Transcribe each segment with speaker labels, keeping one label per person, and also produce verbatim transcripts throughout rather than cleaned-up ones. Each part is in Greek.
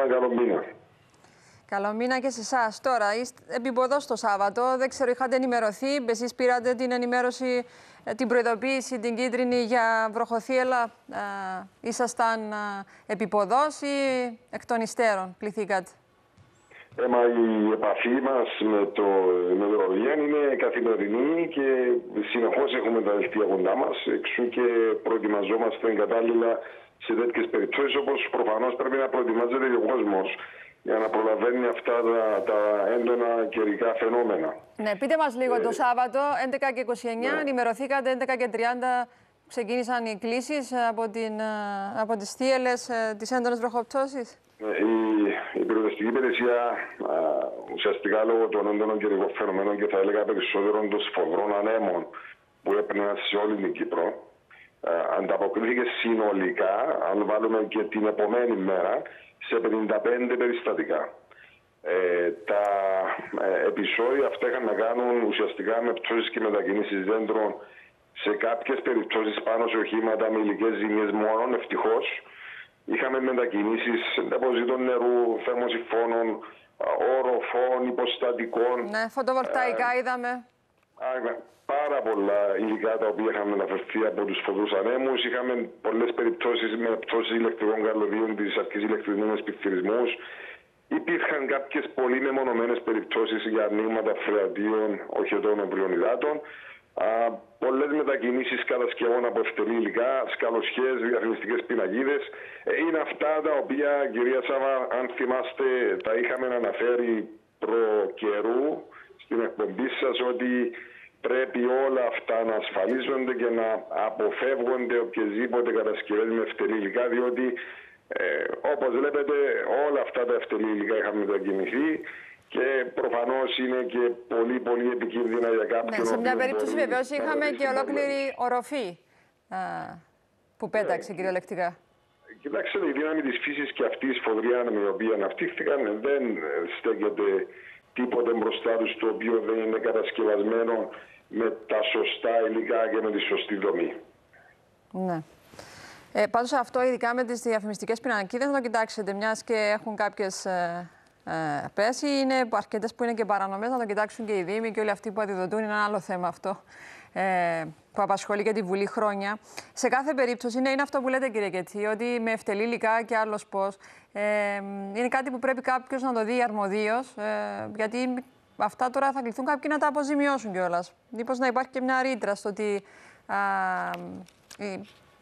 Speaker 1: Ρωμάνα, καλό μήνα.
Speaker 2: Καλό μήνα και σε εσάς. Τώρα, είστε επιποδός το Σάββατο. Δεν ξέρω, είχατε ενημερωθεί. Εσείς πήρατε την ενημέρωση, την προειδοποίηση, την κίτρινη για βροχοθύελλα. Ε, ήσασταν επιποδός ή εκ των υστέρων πληθήκατε?
Speaker 1: Ε, μα η επαφή μας με το μετεωρολογία είναι καθημερινή και συνεχώς έχουμε τα δελτία κοντά μας, εξού και προετοιμαζόμαστε κατάλληλα σε τέτοιες περιπτώσεις, όπως προφανώς πρέπει να προετοιμάζεται και ο κόσμος για να προλαβαίνει αυτά τα, τα έντονα καιρικά φαινόμενα.
Speaker 2: Ναι, πείτε μας λίγο, ε, το Σάββατο, έντεκα και είκοσι εννιά, ναι. ενημερωθήκατε, έντεκα και τριάντα ξεκίνησαν οι κλήσεις από, την, από τις θύελλες, τις έντονες βροχοπτώσεις.
Speaker 1: Η, η πυροσβεστική υπηρεσία α, ουσιαστικά λόγω των έντονων καιρικών φαινομένων και θα έλεγα περισσότερο των σφοδρών ανέμων που έπαιρναν σε όλη την Κύπρο, α, ανταποκρίθηκε συνολικά, αν βάλουμε και την επομένη μέρα, σε πενήντα πέντε περιστατικά. Ε, τα ε, επεισόδια αυτά είχαν να κάνουν ουσιαστικά με πτώσεις και μετακινήσεις δέντρων, σε κάποιες περιπτώσεις πάνω σε οχήματα με υλικές ζημίες μόνον, ευτυχώς. Είχαμε μετακινήσεις αποζήτων νερού, θερμοσυφώνων, όροφων, υποστατικών.
Speaker 2: Ναι, φωτοβολταϊκά ε, είδαμε.
Speaker 1: Πάρα πολλά υλικά τα οποία είχαν μεταφερθεί από τους σφοδρούς ανέμους. Είχαμε πολλές περιπτώσεις με πτώσεις ηλεκτρικών καλωδίων της αρχής ηλεκτρισμού με σπιθυρισμούς. Υπήρχαν κάποιες πολύ μεμονωμένες περιπτώσεις για ανοίγματα φρεατίων, οχετών, εμβριών υδάτων. Πολλές μετακινήσεις κατασκευών από ευτελή υλικά, σκαλοσιές, διαφημιστικές πινακίδες. Είναι αυτά τα οποία, κυρία Σάβα, αν θυμάστε, τα είχαμε αναφέρει προ καιρού στην εκπομπή σας, ότι πρέπει όλα αυτά να ασφαλίζονται και να αποφεύγονται οποιασδήποτε κατασκευές με ευτελή υλικά, διότι ε, όπως βλέπετε όλα αυτά τα ευτελή υλικά είχαν μετακινηθεί. Και προφανώς είναι και πολύ πολύ επικίνδυνα για κάποιον.
Speaker 2: Ναι, σε μια περίπτωση βεβαίως είχαμε και ολόκληρη οροφή α, που πέταξε ναι. κυριολεκτικά.
Speaker 1: Κοιτάξτε, η δύναμη της φύσης και αυτή η σφοδρή άνεμη η οποία αναπτύχθηκαν δεν στέκεται τίποτε μπροστά τους το οποίο δεν είναι κατασκευασμένο με τα σωστά υλικά και με τη σωστή δομή.
Speaker 2: Ναι. Ε, πάντως αυτό ειδικά με τις διαφημιστικές πινακίδες να το κοιτάξετε, μιας και έχουν κάποιες... Ε... Ε, πέσει, είναι αρκετές που είναι και παρανομές, να το κοιτάξουν και οι Δήμοι και όλοι αυτοί που αδειοδοτούν. Είναι ένα άλλο θέμα αυτό ε, που απασχολεί και τη Βουλή χρόνια. Σε κάθε περίπτωση, ναι, είναι αυτό που λέτε, κύριε Κετή, ότι με ευτελή υλικά και άλλος πώς ε, είναι κάτι που πρέπει κάποιος να το δει αρμοδίως, ε, γιατί αυτά τώρα θα κληθούν κάποιοι να τα αποζημιώσουν κιόλας. Μήπως να υπάρχει και μια ρήτρα στο ότι α, ε,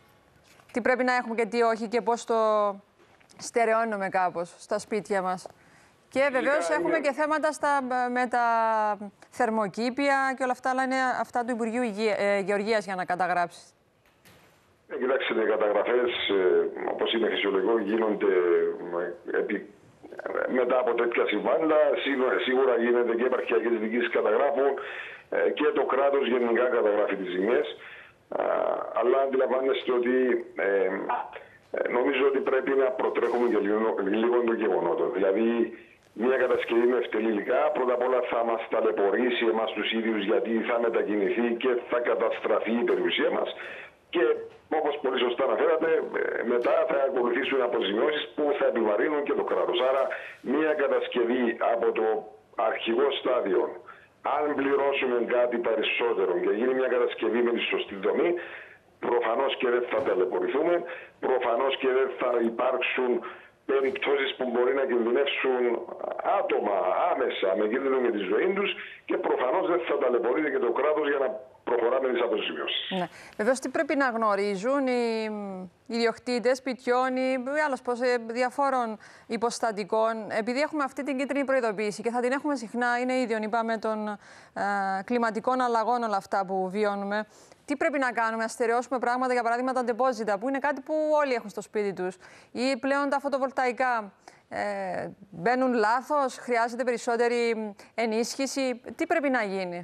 Speaker 2: τι πρέπει να έχουμε και τι όχι και πώς το στερεώνουμε κάπως στα σπίτια μας. Και βεβαίως είναι... έχουμε και θέματα στα, με τα θερμοκήπια και όλα αυτά, αλλά είναι αυτά του Υπουργείου Υγεία, ε, Γεωργίας για να καταγράψει.
Speaker 1: Ε, κοιτάξτε, οι καταγραφές, ε, όπως είναι φυσιολογικό, γίνονται ε, επί, ε, μετά από τέτοια συμβάντα. Σίγουρα γίνεται και επαρχιακές διοικήσεις καταγράφουν ε, και το κράτος γενικά καταγράφει τις ζημιές. Ε, αλλά αντιλαμβάνεστε ότι ε, ε, νομίζω ότι πρέπει να προτρέχουμε και λίγο, λίγο το γεγονότο. Δηλαδή, μια κατασκευή με ευτελή υλικά, πρώτα απ' όλα θα μας ταλαιπωρήσει εμάς τους ίδιους, γιατί θα μετακινηθεί και θα καταστραφεί η περιουσία μας. Και όπως πολύ σωστά αναφέρατε, μετά θα ακολουθήσουν αποζημιώσεις που θα επιβαρύνουν και το κράτος. Άρα μια κατασκευή από το αρχικό στάδιο, αν πληρώσουμε κάτι περισσότερο και γίνει μια κατασκευή με τη σωστή δομή, προφανώς και δεν θα ταλαιπωρηθούμε, προφανώς και δεν θα υπάρξουν περιπτώσεις που μπορεί να κινδυνεύσουν άτομα άμεσα με κίνδυνο για τη ζωή τους και προφανώς δεν θα ταλαιπωρείται και το κράτος για να προχωράμε τις αποζημιώσεις.
Speaker 2: Ναι. Βεβαίως, τι πρέπει να γνωρίζουν οι ιδιοκτήτες σπιτιών ή άλλως πώς, διαφόρων υποστατικών, επειδή έχουμε αυτή την κίτρινη προειδοποίηση και θα την έχουμε συχνά, είναι ίδιον, είπαμε, των ε, κλιματικών αλλαγών όλα αυτά που βιώνουμε. Τι πρέπει να κάνουμε, να στερεώσουμε πράγματα, για παράδειγμα τα ντεπόζιτα, που είναι κάτι που όλοι έχουν στο σπίτι τους, ή πλέον τα φωτοβολταϊκά ε, μπαίνουν λάθος, χρειάζεται περισσότερη ενίσχυση. Τι πρέπει να γίνει?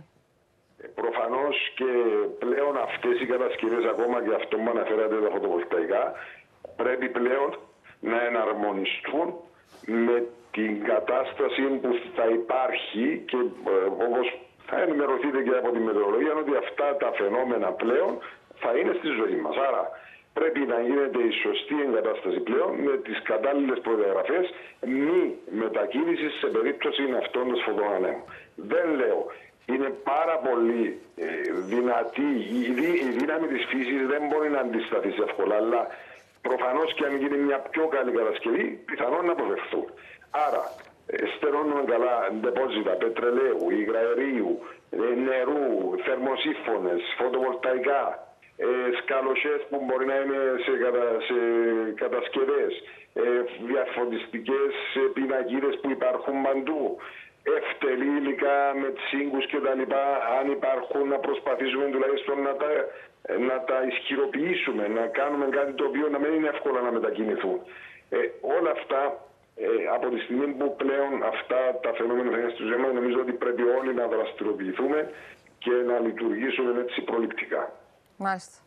Speaker 1: Προφανώς και πλέον αυτές οι κατασκευές, ακόμα και αυτό που αναφέρατε τα φωτοβολταϊκά, πρέπει πλέον να εναρμονιστούν με την κατάσταση που θα υπάρχει και ε, όπως θα ενημερωθείτε και από τη μετεωρολογία ότι αυτά τα φαινόμενα πλέον θα είναι στη ζωή μας. Άρα πρέπει να γίνεται η σωστή εγκατάσταση πλέον με τις κατάλληλες προδιαγραφές μη μετακίνησης σε περίπτωση αυτών των σφοδρών ανέμων. Δεν λέω. Είναι πάρα πολύ ε, δυνατή, η, η δύναμη της φύσης δεν μπορεί να αντισταθεί εύκολα, αλλά προφανώς και αν γίνει μια πιο καλή κατασκευή, πιθανόν να αποφευθούν. Άρα, ε, στερώνουμε καλά ντεπόζιτα πετρελαίου, υγραερίου, ε, νερού, θερμοσύφωνες, φωτοβολταϊκά, ε, σκαλωσές που μπορεί να είναι σε, κατα, σε κατασκευές, ε, διαφωτιστικές πινακίδες που υπάρχουν παντού, ευτελή υλικά με τσίγκους και τα λοιπά, αν υπάρχουν, να προσπαθήσουμε τουλάχιστον να τα, να τα ισχυροποιήσουμε, να κάνουμε κάτι το οποίο να μην είναι εύκολο να μετακινηθούν. Ε, όλα αυτά, ε, από τη στιγμή που πλέον αυτά τα φαινόμενα θα είναι στο ζέμα, νομίζω ότι πρέπει όλοι να δραστηριοποιηθούμε και να λειτουργήσουμε έτσι προληπτικά.
Speaker 2: Μάλιστα.